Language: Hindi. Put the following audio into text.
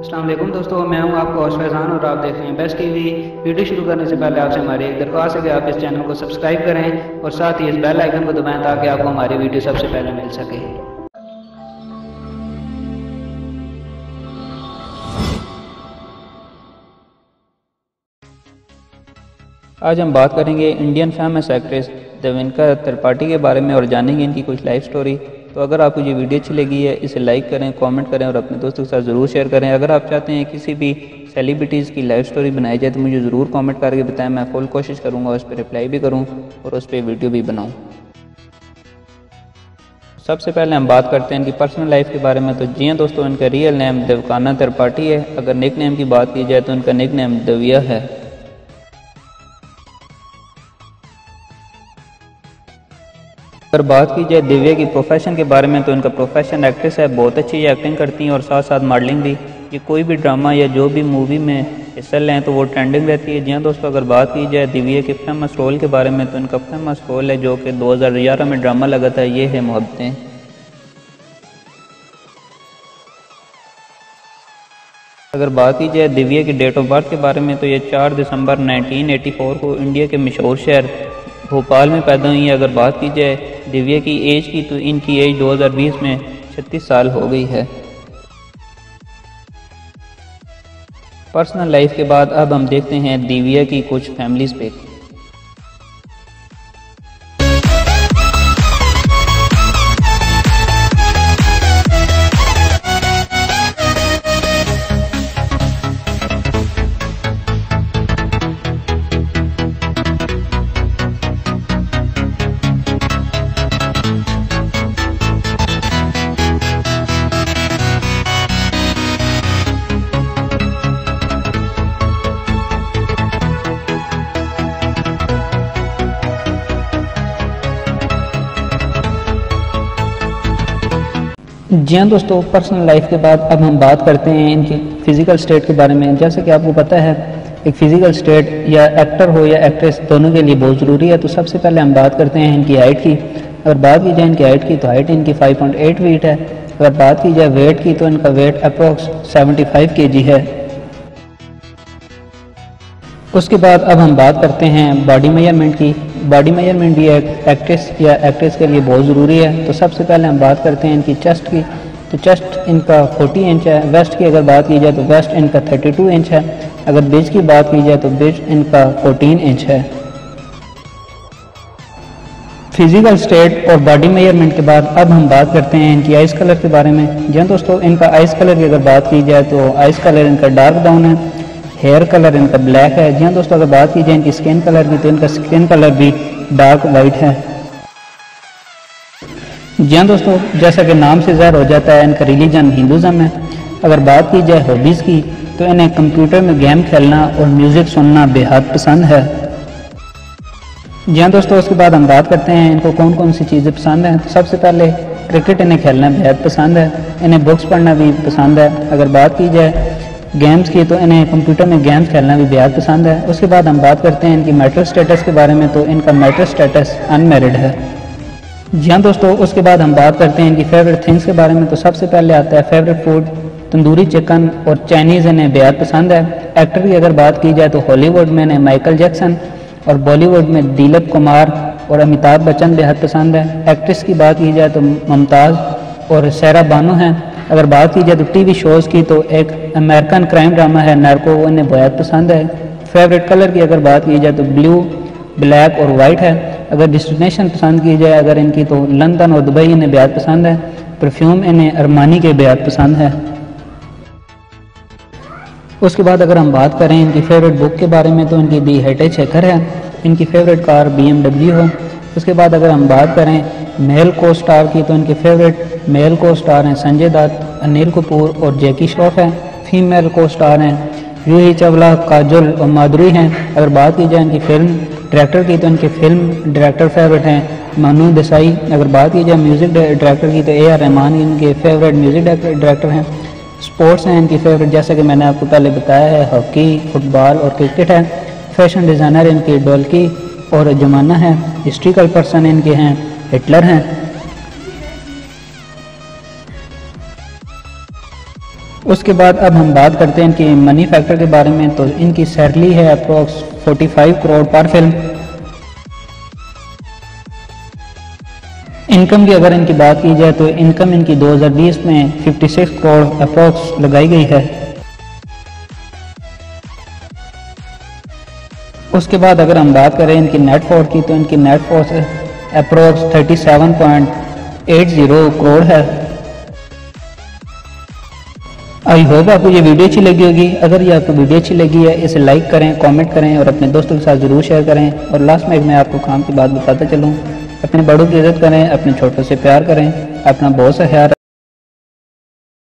अस्सलाम वालेकुम दोस्तों, मैं हूं आपका होस्ट फैज़ान और आप देख रहे हैं बेस्ट टीवी। वीडियो शुरू करने से पहले आपसे हमारी एक दरख्वास्त है कि आप इस चैनल को सब्सक्राइब करें और साथ ही इस बेल आइकन को दबाएं ताकि आपको हमारी वीडियो सबसे पहले मिल सके। आज हम बात करेंगे Indian famous actress Devika Tripathi के बारे में और जानेंगे इनकी कुछ लाइफ स्टोरी। तो अगर आपको ये वीडियो अच्छी लगी है इसे लाइक करें, कमेंट करें और अपने दोस्तों के साथ ज़रूर शेयर करें। अगर आप चाहते हैं किसी भी सेलिब्रिटीज़ की लाइफ स्टोरी बनाई जाए तो मुझे ज़रूर कमेंट करके बताएं, मैं फुल कोशिश करूँगा उस पर रिप्लाई भी करूँ और उस पर वीडियो भी बनाऊँ। सबसे पहले हम बात करते हैं इनकी पर्सनल लाइफ के बारे में। तो जी हाँ दोस्तों, इनका रियल नेम देविका त्रिपाठी है। अगर निक नेम की बात की जाए तो इनका निक नेम दिव्या है। अगर बात की जाए दिव्या की प्रोफेशन के बारे में तो इनका प्रोफेशन एक्ट्रेस है। बहुत अच्छी एक्टिंग करती हैं और साथ साथ मॉडलिंग भी। ये कोई भी ड्रामा या जो भी मूवी में हिस्सा लें तो वो ट्रेंडिंग रहती है। जी हाँ दोस्तों, अगर बात की जाए दिव्या के फेमस रोल के बारे में तो इनका फेमस रोल है जो कि 2011 में ड्रामा लगा था, ये है मोहब्बतें। अगर बात की जाए दिव्या की डेट ऑफ बर्थ के बारे में तो ये 4 दिसंबर 1984 को इंडिया के मशहूर शहर भोपाल में पैदा हुई है। अगर बात की जाए दिव्या की एज की तो इनकी एज 2020 में 36 साल हो गई है। पर्सनल लाइफ के बाद अब हम देखते हैं दिव्या की कुछ फैमिलीज पे। जी हाँ दोस्तों, पर्सनल लाइफ के बाद अब हम बात करते हैं इनकी फ़िज़िकल स्टेट के बारे में। जैसे कि आपको पता है एक फ़िज़िकल स्टेट या एक्टर हो या एक्ट्रेस दोनों के लिए बहुत ज़रूरी है। तो सबसे पहले हम बात करते हैं इनकी हाइट की। अगर बात की जाए इनकी हाइट की तो हाइट इनकी 5.8 फीट है। अगर बात की जाए वेट की तो इनका वेट अप्रॉक्स 75 kg है। उसके बाद अब हम बात करते हैं बॉडी मेजरमेंट की। बॉडी मेजरमेंट भी एक एक्ट्रेस या एक्ट्रेस के लिए बहुत ज़रूरी है। तो सबसे पहले हम बात करते हैं इनकी चेस्ट की। तो चेस्ट इनका 40 इंच है। वेस्ट की अगर बात की जाए तो वेस्ट इनका 32 इंच है। अगर बिज की बात की जाए तो बिज इनका 14 इंच है। फिजिकल स्टेट और बॉडी मेजरमेंट के बाद अब हम बात करते हैं इनकी आइस कलर के बारे में। जी दोस्तों, इनका आइस कलर की अगर बात की जाए तो आइस कलर इनका डार्क ब्राउन है। हेयर कलर इनका ब्लैक है। जी हाँ दोस्तों, अगर बात की जाए इनकी स्किन कलर की तो इनका स्किन कलर भी डार्क वाइट है। जी हाँ दोस्तों, जैसा कि नाम से ज़ाहिर हो जाता है इनका रिलीजन हिंदुज़म है। अगर बात की जाए हॉबीज़ की तो इन्हें कंप्यूटर में गेम खेलना और म्यूज़िक सुनना बेहद पसंद है। जी हाँ दोस्तों, उसके बाद हम बात करते हैं इनको कौन कौन सी चीज़ें पसंद हैं। तो सबसे पहले क्रिकेट इन्हें खेलना बेहद पसंद है। इन्हें बुक्स पढ़ना भी पसंद है। अगर बात की जाए गेम्स की तो इन्हें कंप्यूटर में गेम्स खेलना भी बेहद पसंद है। उसके बाद हम बात करते हैं इनकी मैरिटल स्टेटस के बारे में। तो इनका मैरिटल स्टेटस अनमैरिड है। जी हाँ दोस्तों, उसके बाद हम बात करते हैं इनकी फेवरेट थिंग्स के बारे में। तो सबसे पहले आता है फेवरेट फूड तंदूरी चिकन और चाइनीज़ इन्हें बेहद पसंद है। एक्टर की अगर बात की जाए तो हॉलीवुड में इन्हें माइकल जैक्सन और बॉलीवुड में दिलीप कुमार और अमिताभ बच्चन बेहद पसंद है। एक्ट्रेस की बात की जाए तो मुमताज़ और सारा बानो हैं। अगर बात की जाए तो टीवी शोज़ की तो एक अमेरिकन क्राइम ड्रामा है नार्को, वो इन्हें बहुत पसंद है। फेवरेट कलर की अगर बात की जाए तो ब्लू, ब्लैक और वाइट है। अगर डेस्टिनेशन पसंद की जाए अगर इनकी तो लंदन और दुबई इन्हें बेहद पसंद है। परफ्यूम इन्हें अरमानी के बेहद पसंद है। उसके बाद अगर हम बात करें इनकी फेवरेट बुक के बारे में तो इनकी दी हेरिटेज हैकर है। इनकी फेवरेट कार BMW है। उसके बाद अगर हम बात करें मेल को स्टार की तो इनके फेवरेट मेल को स्टार हैं संजय दत्त, अनिल कपूर और जैकी श्रॉफ हैं। फीमेल को स्टार हैं जूही चावला, काजोल और माधुरी हैं। अगर बात की जाए इनकी फिल्म डायरेक्टर की तो इनके फिल्म डायरेक्टर फेवरेट हैं मनु देसाई। अगर बात की जाए म्यूज़िक डायरेक्टर की तो AR रहमान इनके फेवरेट म्यूज़िक डायरेक्टर हैं। स्पोर्ट्स हैं इनकी फेवरेट, जैसे कि मैंने आपको पहले बताया है, हॉकी, फुटबॉल और क्रिकेट है। फैशन डिज़ाइनर इनकी डोल्की और जमाना है। हिस्ट्रिकल पर्सन इनके हैं हिटलर हैं। उसके बाद अब हम बात करते हैं इनकी मनी फैक्टर के बारे में। तो इनकी सैलरी है अप्रोक्स 45 करोड़ पर फिल्म। इनकम की अगर इनकी बात की जाए तो इनकम इनकी 2020 में 56 करोड़ अप्रोक्स लगाई गई है। उसके बाद अगर हम बात करें इनकी नेट फोर्थ की, तो इनकी नेट फोर्थ अप्रोक्स 37.80 करोड़ है। आई होप आपको ये वीडियो अच्छी लगी होगी। अगर ये आपको वीडियो अच्छी लगी है, इसे लाइक करें, कमेंट करें और अपने दोस्तों के साथ ज़रूर शेयर करें। और लास्ट में मैं आपको काम की बात बताता चलूँ, अपने बड़ों की इज्जत करें, अपने छोटों से प्यार करें, अपना बहुत सा ख्याल